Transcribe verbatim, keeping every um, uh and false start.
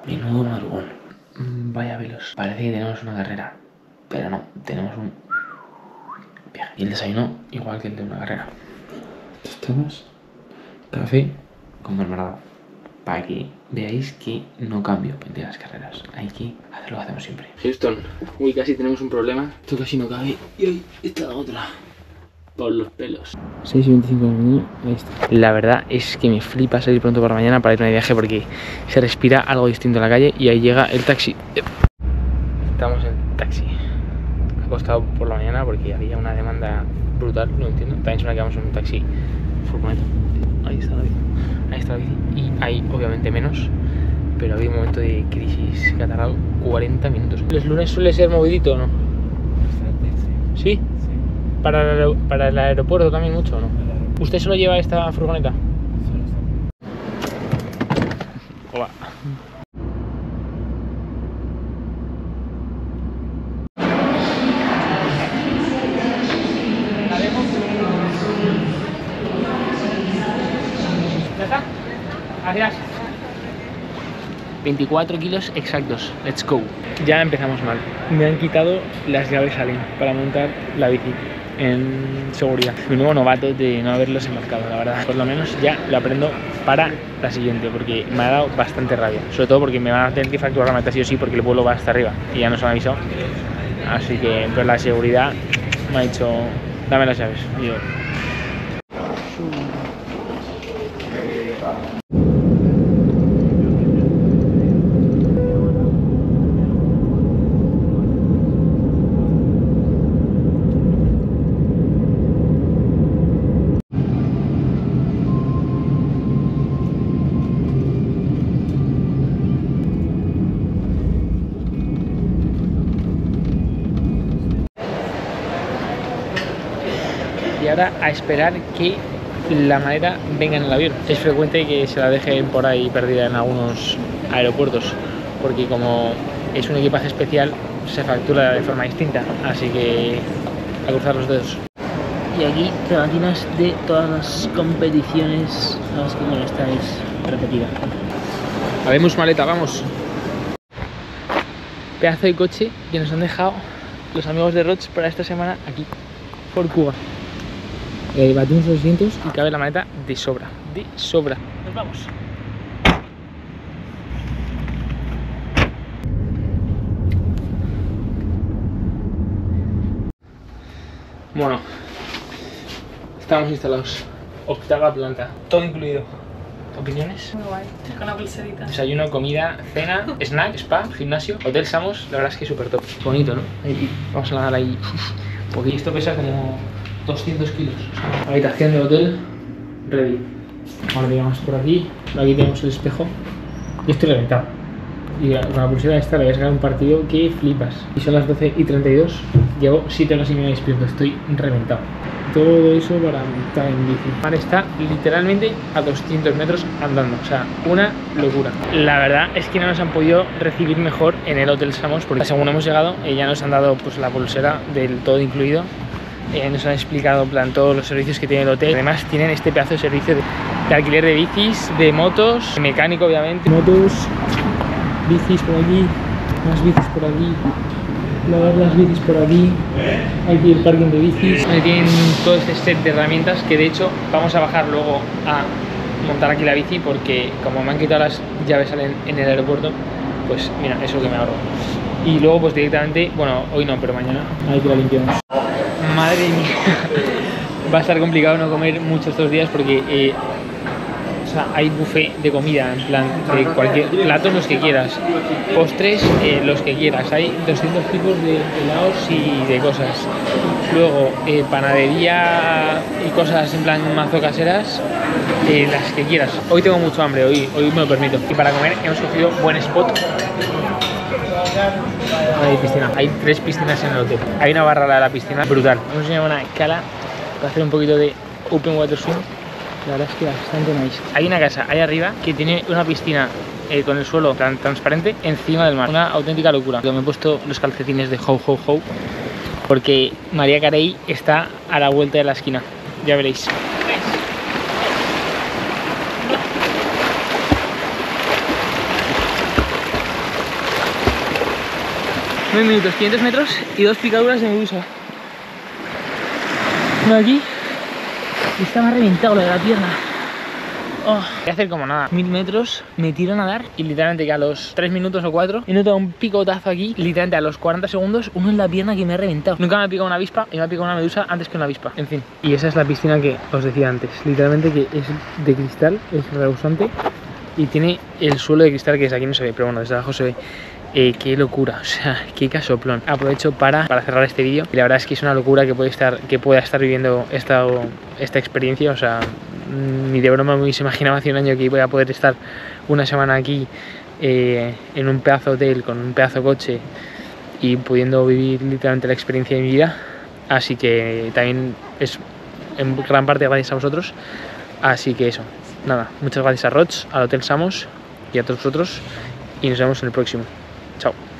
Menudo madrugón. Vaya velos. Parece que tenemos una carrera, pero no, tenemos un viaje. Y el desayuno igual que el de una carrera. Tostadas, café con mermelada. Para que veáis que no cambio de las carreras. Hay que hacer lo que hacemos siempre. Houston, uy, casi tenemos un problema. Esto casi no cabe. Y hoy está la otra. Por los pelos. seis y veinticinco de la mañana, ahí está. La verdad es que me flipa salir pronto por la mañana para irme de viaje porque se respira algo distinto en la calle y ahí llega el taxi. Estamos en taxi. Ha costado por la mañana porque había una demanda brutal, no entiendo. También se me quedamos en un taxi furgoneta. Ahí está la bici. Ahí está la bici. Y hay obviamente menos, pero había un momento de crisis que ha tardado cuarenta minutos. ¿Los lunes suele ser movidito o no? ¿Sí? ¿Para el, para el aeropuerto también mucho o no? ¿Usted solo lleva esta furgoneta? Hola. ¿Ya está? Gracias. veinticuatro kilos exactos. Let's go. Ya empezamos mal. Me han quitado las llaves Allen para montar la bici en seguridad. Mi nuevo novato de no haberlos embarcado, la verdad. Por lo menos ya lo aprendo para la siguiente, porque me ha dado bastante rabia. Sobre todo porque me van a tener que fracturar la meta sí o sí, porque el vuelo va hasta arriba y ya nos han avisado. Así que, pero la seguridad me ha dicho, dame las llaves. Y yo, y ahora a esperar que la maleta venga en el avión. Es frecuente que se la dejen por ahí perdida en algunos aeropuertos, porque como es un equipaje especial se factura de forma distinta, así que a cruzar los dedos. Y aquí pegatinas de todas las competiciones a las que molestáis repetida. Habemos maleta, vamos. Pedazo de coche que nos han dejado los amigos de Roch para esta semana aquí, por Cuba. Eh, batimos los asientos y cabe la maleta de sobra, de sobra. Nos vamos. Bueno, estamos instalados. Octava planta, todo incluido. ¿Opiniones? Muy guay, con la pulserita. Desayuno, comida, cena, snack, spa, gimnasio, hotel Samos. La verdad es que es súper top. Bonito, ¿no? Ahí, vamos a nadar ahí. Porque esto pesa como doscientos kilos. Habitación de hotel ready. Ahora llegamos por aquí. Aquí tenemos el espejo. Yo estoy reventado. Y con la pulsera esta le voy a sacar un partido que flipas. Y son las doce y treinta y dos. Llevo siete horas y media despierto. Estoy reventado. Todo eso para montar en bici. Ahora está literalmente a doscientos metros andando. O sea, una locura. La verdad es que no nos han podido recibir mejor en el Hotel Samos, porque según hemos llegado, eh, ya nos han dado pues la pulsera del todo incluido. Eh, nos han explicado en plan todos los servicios que tiene el hotel. Además tienen este pedazo de servicio de, de alquiler de bicis, de motos, de mecánico obviamente. Motos, bicis por aquí, más bicis por aquí, lavar las bicis por aquí. Aquí el parking de bicis. Ahí tienen todo este set de herramientas que de hecho vamos a bajar luego a montar aquí la bici, porque como me han quitado las llaves en, en el aeropuerto, pues mira, eso es lo que me ahorro. Y luego pues directamente, bueno, hoy no, pero mañana ahí que la limpiamos. Madre mía, va a estar complicado no comer mucho estos días porque eh, o sea, hay buffet de comida, en plan de cualquier platos los que quieras, postres eh, los que quieras, hay doscientos tipos de helados y de cosas. Luego eh, panadería y cosas en plan mazo caseras, eh, las que quieras. Hoy tengo mucho hambre, hoy, hoy me lo permito. Y para comer hemos cogido buen spot. Hay piscina, hay tres piscinas en el hotel. Hay una barra a la piscina brutal. Hemos enseñado una cala para hacer un poquito de open water swim. La verdad es que bastante nice. Hay una casa ahí arriba que tiene una piscina eh, con el suelo tan transparente encima del mar. Una auténtica locura. Yo me he puesto los calcetines de ho ho ho porque María Carey está a la vuelta de la esquina. Ya veréis. nueve minutos, quinientos metros y dos picaduras de medusa. Uno aquí. Y está más reventado lo de la pierna. Oh, voy a hacer como nada, mil metros, me tiro a nadar y literalmente que a los tres minutos o cuatro he notado un picotazo aquí, literalmente a los cuarenta segundos, uno en la pierna que me ha reventado. Nunca me ha picado una avispa y me ha picado una medusa antes que una avispa, en fin. Y esa es la piscina que os decía antes, literalmente que es de cristal, es rebosante y tiene el suelo de cristal que desde aquí no se ve, pero bueno, desde abajo se ve. Eh, qué locura, o sea, qué casoplón. Aprovecho para, para cerrar este vídeo y la verdad es que es una locura que, puede estar, que pueda estar viviendo esta, esta experiencia, o sea, ni de broma me hubiese imaginado hace un año que voy a poder estar una semana aquí eh, en un pedazo hotel, con un pedazo coche y pudiendo vivir literalmente la experiencia de mi vida. Así que también es en gran parte gracias a vosotros. Así que eso, nada, muchas gracias a Roch, al Hotel Samos y a todos vosotros y nos vemos en el próximo. Chao.